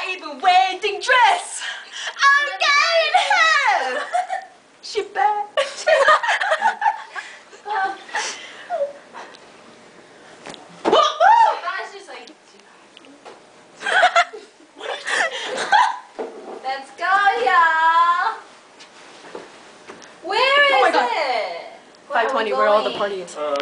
even wedding dress. I'm going home. She bad. That's just like. Let's go, y'all. Where is it? 5:20. Where are all the parties?